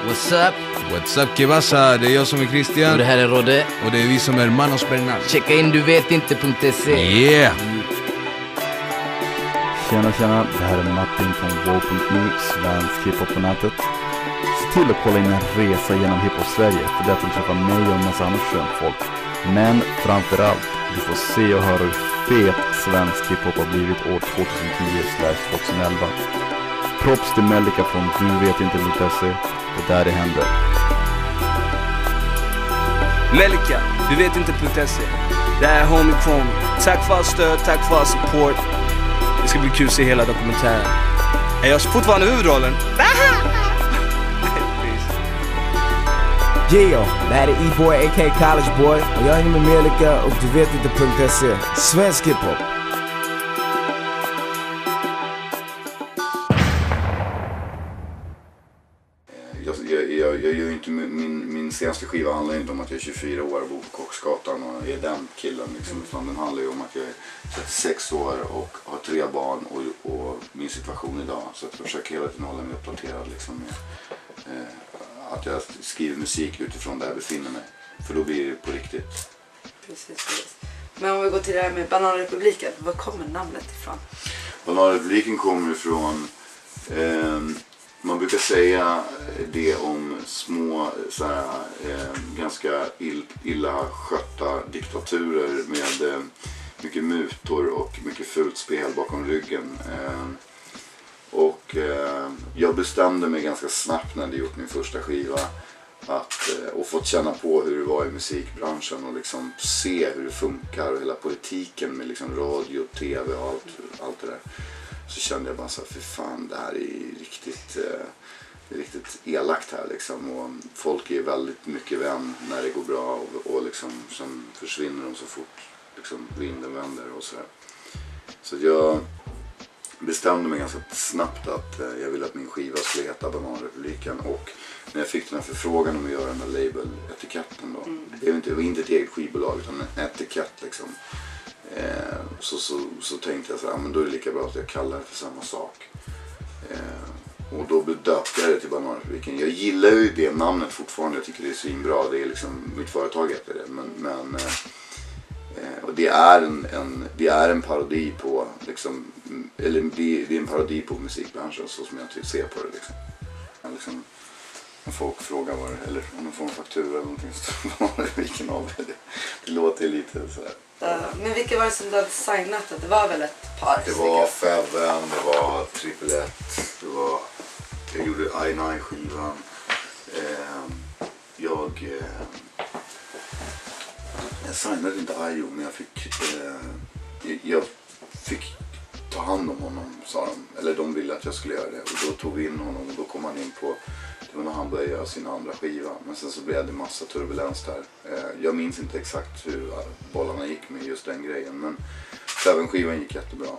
What's up? What's up, Kivasa? Det är jag som är Christian. Och det här är Rodde. Och det är vi som är Manos Bernal. Checka in duvetinte.se. Yeah! Tjena, det här är Martin från Wow.nu, svensk hiphop på nätet. Se till att kolla in en resa genom hiphop Sverige, för där får du träffa mig och en massa annat skönt folk. Men framförallt, du får se och höra hur fet svensk hiphop har blivit år 2010/2011. Props till Melika från duvetinte.se, det där det händer. Melika, duvetinte.se. Det är Homie Chrome. Tack för all stöd, tack för all support. Det ska bli kul att se hela dokumentären. Är jag fortfarande huvudrollen? Yeah, det här är E-boy a.k.a. College Boy och jag hänger med Melika och duvetinte.se. Svensk hiphop. Jag gör ju inte min senaste skiva handlar inte om att jag är 24 år och bor på Koksgatan och är den killen liksom, utan den handlar ju om att jag är 36 år och har 3 barn och min situation idag, så att jag försöker hela tiden hålla mig uppdaterad liksom, med att jag skriver musik utifrån där jag befinner mig, för då blir det på riktigt. Precis. Men om vi går till det här med Bananrepubliken, var kommer namnet ifrån? Bananrepubliken kommer ifrån man brukar säga det om små såhär, ganska illa skötta diktaturer med mycket mutor och mycket fult spel bakom ryggen. Jag bestämde mig ganska snabbt när jag gjort min första skiva och fått känna på hur det var i musikbranschen och liksom se hur det funkar och hela politiken med liksom radio, tv och allt det där. Så kände jag bara så här, för fan, det här är riktigt elakt här liksom, och folk är väldigt mycket vän när det går bra och liksom sen försvinner de så fort liksom vinden vänder och sådär. Så jag bestämde mig ganska snabbt att jag ville att min skiva skulle heta Bananrepubliken, och när jag fick den här förfrågan om att göra den där label-etiketten då, det var inte ett eget skivbolag utan en etikett liksom. Så tänkte jag så här, men då är det lika bra att jag kallar det för samma sak. Och då döpte jag det till Bananrepubliken. Jag gillar ju det namnet fortfarande, jag tycker det är svinbra. Det är liksom, mitt företag heter det. Men och det är en parodi på liksom, eller det är en parodi på musikbranschen så som jag ser på det liksom. När folk frågar vad det, eller om de får en faktura eller någonting, så vilken av det låter lite sådär. Men vilka var det som du hade signat? Det var väl ett par? Det var Feven, det var Triple Ett, jag gjorde I9-skivan. Jag signade inte Ayo, men jag fick ta hand om honom, sa de. Eller de ville att jag skulle göra det. Och då tog vi in honom och då kom han in på, det var när han började göra sin andra skiva. Men sen så blev det massa turbulens där. Jag minns inte exakt hur bollarna gick med just den grejen. Men även skivan gick jättebra.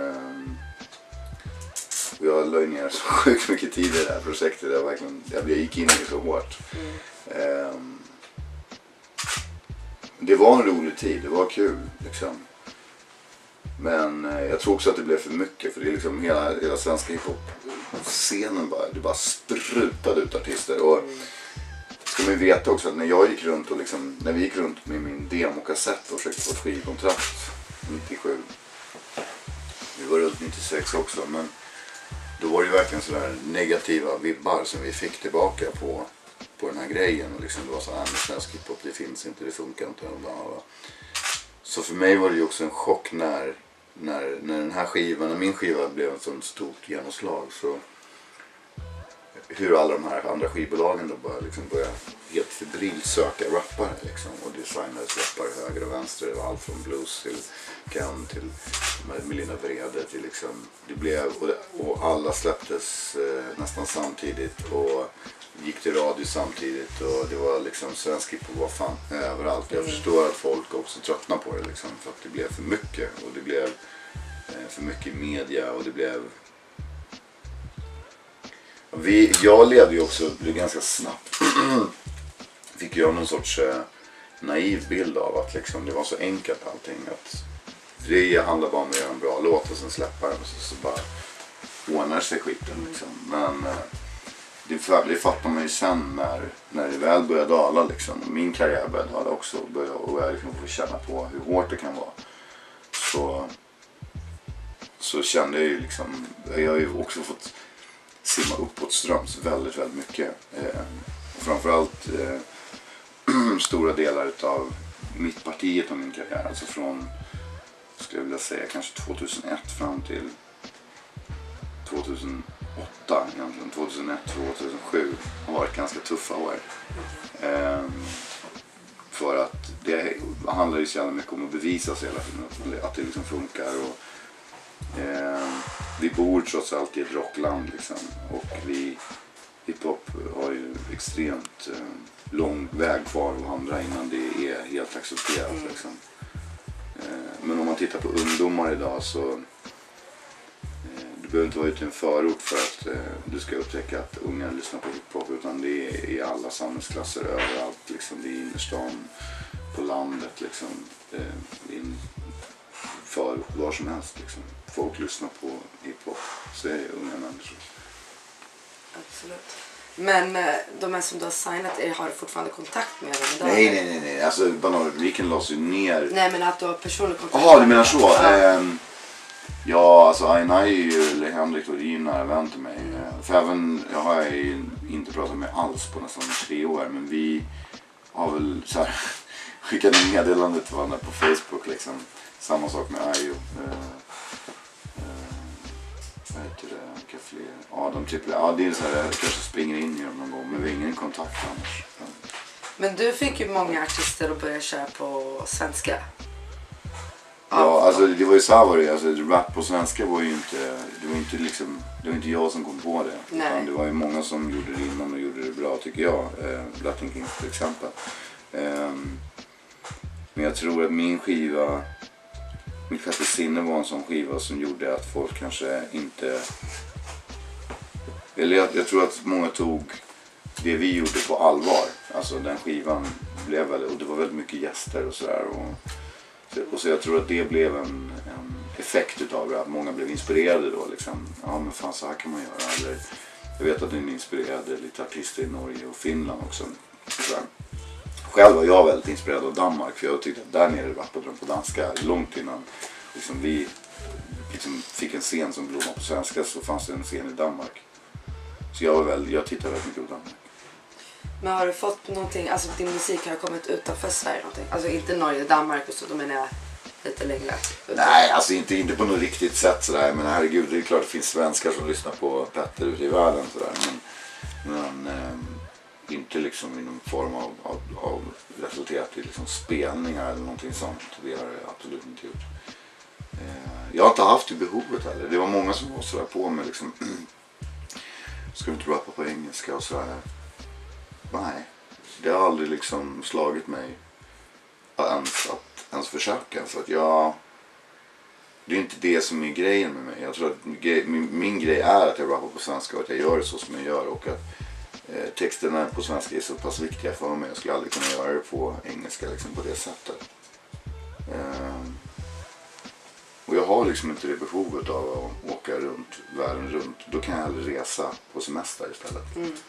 Och jag la ner så sjukt mycket tid i det här projektet. Jag gick in i det så hårt. Det var en rolig tid, det var kul liksom. Men jag tror också att det blev för mycket, för det är liksom hela svenska hiphop-scenen bara sprutade ut artister. Och ska man veta också att när vi gick runt med min demokassett och försökte få ett skivkontrakt 97. Vi var runt 96 också, men då var det ju verkligen sådär negativa vibbar som vi fick tillbaka på den här grejen. Och liksom det var så här, svensk hiphop, det finns inte, det funkar inte. Så för mig var det ju också en chock när min skiva blev ett sånt stort genomslag, så hur alla de här andra skivbolagen då började helt febrilt söka rappare liksom, och designades rappare höger och vänster. Det var allt från blues till Ken till Melina Vrede till liksom, det blev, och alla släpptes nästan samtidigt och gick till radio samtidigt, och det var liksom, svensk hiphop var fan överallt. Jag förstår att folk också tröttnar på det liksom, för att det blev för mycket, och det blev för mycket media, och det blev jag levde ju också ganska snabbt fick jag någon sorts naiv bild av att liksom, det var så enkelt allting, att det handlar bara om att göra en bra låt och sen släppa den, och så bara ordnar sig skiten liksom. Men det fattar man ju sen när det väl börjar dala liksom. Min karriär började dala också och jag liksom får känna på hur hårt det kan vara. Så kände jag ju liksom, jag har ju också fått simma uppåt ströms väldigt, väldigt mycket. Framförallt stora delar utav mittpartiet av min karriär, alltså från, skulle jag vilja säga, kanske 2001 fram till 2008 egentligen, 2001-2007 har varit ganska tuffa år. För att det handlar ju så jävla mycket om att bevisa sig hela tiden, att det liksom funkar. Och vi bor trots allt i ett rockland liksom, och hiphop har ju extremt lång väg kvar att vandra innan det är helt accepterat liksom. Men om man tittar på ungdomar idag så du behöver inte vara ute i en förort för att du ska upptäcka att unga lyssnar på hiphop, utan det är i alla samhällsklasser överallt liksom. Det är i innerstan, på landet liksom, i en förort, var som helst liksom. Folk lyssnar på hiphop, så är det unga människor. Absolut. Men de här som du har signat, har du fortfarande kontakt med dem idag? Nej. Alltså Bananrepubliken lades ju ner. Nej, men att du har personlig kontakt. Jaha, du menar så? Ja, alltså Aina är ju Henrik och din nära vän till mig. För även, jag har ju inte pratat med alls på nästan 3 år. Men vi har väl så här skickat en meddelande till varandra på Facebook liksom. Samma sak med Ayo. Vad heter det? Vilka fler? Ja, det är så här, jag kanske springer in i dem någon gång, men vi har ingen kontakt annars. Men du fick ju många artister att börja köra på svenska. Ja, alltså det var ju så här var det. Alltså, rap på svenska var ju inte, det var inte jag som kom på det. Utan det var ju många som gjorde det innan och gjorde det bra, tycker jag. Latin Kings till exempel. Men jag tror att min skiva, Mitt sjätte sinne, var en sån skiva som gjorde att folk kanske inte... Eller jag tror att många tog det vi gjorde på allvar. Alltså den skivan blev väldigt... Och det var väldigt mycket gäster och sådär. Och så jag tror att det blev en effekt utav det. Att många blev inspirerade då liksom. Ja, men fan, så här kan man göra. Eller, jag vet att den inspirerade lite artister i Norge och Finland också. Sådär. Själv var jag väldigt inspirerad av Danmark, för jag tyckte att där nere rappade de på danska. Långt innan liksom, vi liksom, fick en scen som blommade på svenska, så fanns det en scen i Danmark. Så jag tittade väldigt mycket på Danmark. Men har du fått någonting, alltså din musik har kommit utanför Sverige någonting? Alltså inte Norge, Danmark och så, då menar jag lite längre. Nej, alltså inte på något riktigt sätt sådär. Men herregud, det är klart det finns svenskar som lyssnar på Petter ute i världen sådär. Men inte liksom i någon form av resultat i liksom spelningar eller någonting sånt. Det har jag absolut inte gjort. Jag har inte haft det behovet heller. Det var många som var sådär på mig liksom. Ska du inte rappa på engelska och sådär? Nej, det har aldrig liksom slagit mig ens försöka. För att det är inte det som är grejen med mig. Jag tror att min grej är att jag rappar på svenska och att jag gör det så som jag gör. Och att texterna på svenska är så pass viktiga för mig. Jag skulle aldrig kunna göra det på engelska liksom, på det sättet. Och jag har liksom inte det behovet av att åka runt världen runt. Då kan jag hellre resa på semester istället.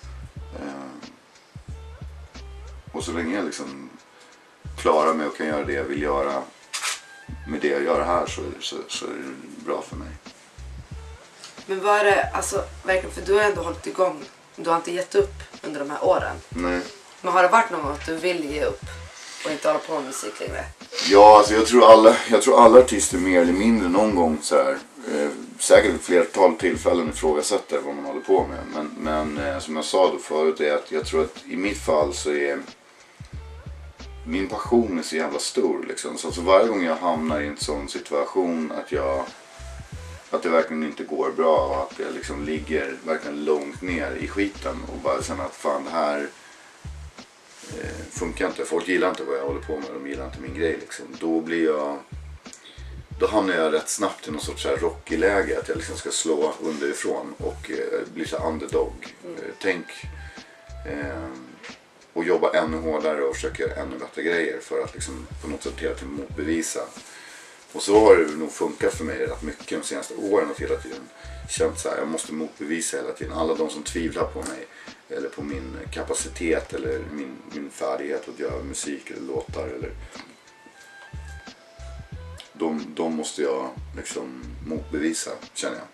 Och så länge jag liksom klarar mig och kan göra det jag vill göra med det jag gör här, så är det bra för mig. Men vad är det, alltså verkligen, för du har ändå hållit igång. Du har inte gett upp under de här åren. Nej. Men har det varit någon gång att du vill ge upp och inte hålla på med musik längre? Ja, alltså jag tror alla artister mer eller mindre någon gång så här, säkert ett flertal tillfällen ifrågasätter vad man håller på med. Men som jag sa då förut, är att jag tror att i mitt fall så är min passion är så jävla stor liksom. Så alltså varje gång jag hamnar i en sån situation att det verkligen inte går bra och att jag liksom ligger verkligen långt ner i skiten och bara känner att fan, det här funkar inte. Folk gillar inte vad jag håller på med, de gillar inte min grej liksom. Då hamnar jag rätt snabbt i någon sorts rockig-läge, att jag liksom ska slå underifrån och bli så underdog. Och jobba ännu hårdare och försöka göra ännu bättre grejer för att liksom på något sätt hela tiden motbevisa Och så har det nog funkat för mig rätt mycket de senaste åren och hela tiden känt så här, jag måste motbevisa hela tiden. Alla de som tvivlar på mig eller på min kapacitet eller min färdighet att göra musik eller låtar eller de måste jag liksom motbevisa, känner jag.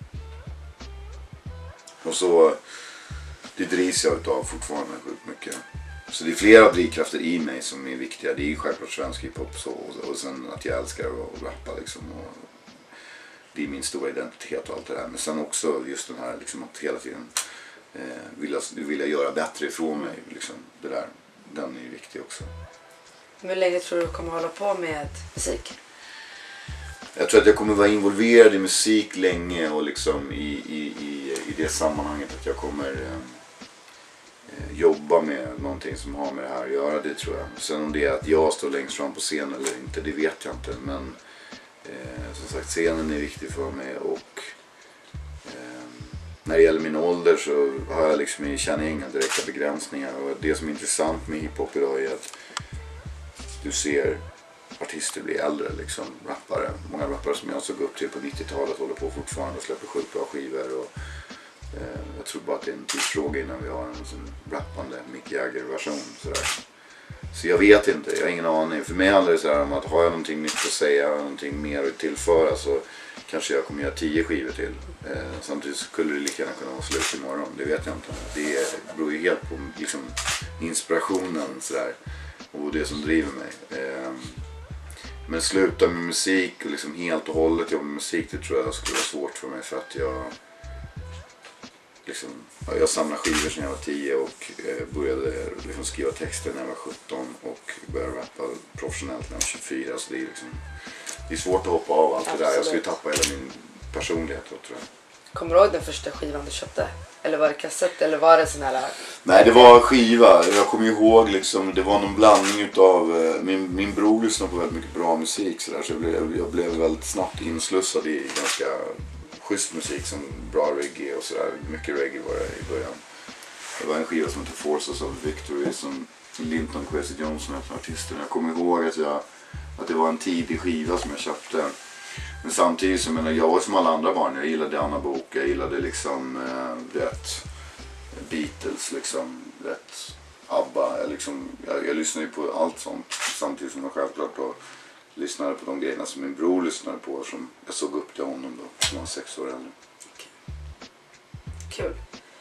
Och så det drivs jag utav fortfarande sjukt mycket. Så det är flera drivkrafter i mig som är viktiga. Det är ju självklart svensk hiphop så, och sen att jag älskar att rappa liksom. Och det är min stora identitet och allt det där. Men sen också just den här liksom att hela tiden vill jag göra bättre ifrån mig. Liksom. Det där, den är ju viktig också. Hur länge tror du kommer hålla på med musik? Jag tror att jag kommer vara involverad i musik länge och liksom i det sammanhanget att jag kommer jobba med någonting som har med det här att göra, det tror jag. Sen om det är att jag står längst fram på scenen eller inte, det vet jag inte. Men som sagt, scenen är viktig för mig och när det gäller min ålder så har jag liksom, känner inga direkta begränsningar. Och det som är intressant med hiphop idag är att du ser artister blir äldre, liksom rappare. Många rappare som jag såg upp till på 90-talet håller på fortfarande och släpper sjukt bra skivor. Och, jag tror bara att det är en tidsfråga innan vi har en sån rappande Mick Jagger-version. Så jag vet inte, jag har ingen aning. För mig handlar det så här om att har jag någonting nytt att säga, någonting mer att tillföra så kanske jag kommer göra 10 skivor till. Samtidigt skulle det lika gärna kunna vara slut imorgon, det vet jag inte. Det beror ju helt på liksom, inspirationen sådär, och det som driver mig. Men sluta med musik och liksom helt och hållet jobba med musik, det tror jag skulle vara svårt för mig för att jag samlade skivor sedan jag var 10 och började liksom skriva texter när jag var 17 och började rappa professionellt när jag var 24, så det är svårt att hoppa av allt det där. Jag skulle tappa hela min personlighet då, tror jag. Kommer du ihåg den första skivan du köpte? Eller var det kassett eller var det sån här? Nej, det var skiva. Jag kommer ihåg liksom, det var någon blandning utav min bror lyssnade på väldigt mycket bra musik så jag blev väldigt snabbt inslussad i ganska schysst musik som bra reggae och sådär. Mycket reggae var det i början. Det var en skiva som heter Forces of Victory som Linton Kwesi Johnson är artisten. Jag kommer ihåg att det var en tidig skiva som jag köpte. Men samtidigt så jag var som alla andra barn. Jag gillade Anna Bok, jag gillade liksom Beatles liksom, ABBA. Jag lyssnade ju på allt sånt samtidigt som jag självklart då lyssnade på de grejerna som min bror lyssnade på, som jag såg upp till honom då, som var 6 år äldre. Kul.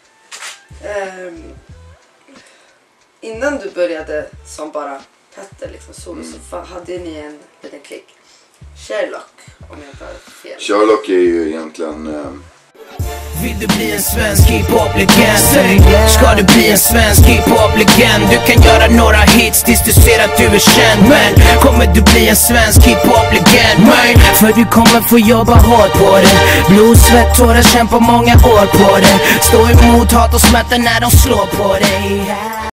Innan du började som bara Petter liksom solo så hade ni en liten klick. Sherlock, om jag inte har fel. Sherlock är ju egentligen... Vill du bli en svensk hiphop-legend? Säg, ska du bli en svensk hiphop-legend? Du kan göra några hits tills du ser att du är känd. Men kommer du bli en svensk hiphop-legend? Nej, för du kommer få jobba hårt på det. Blod, svett, tårar, kämpa många år på det. Stå emot hat och smärta när de slår på dig.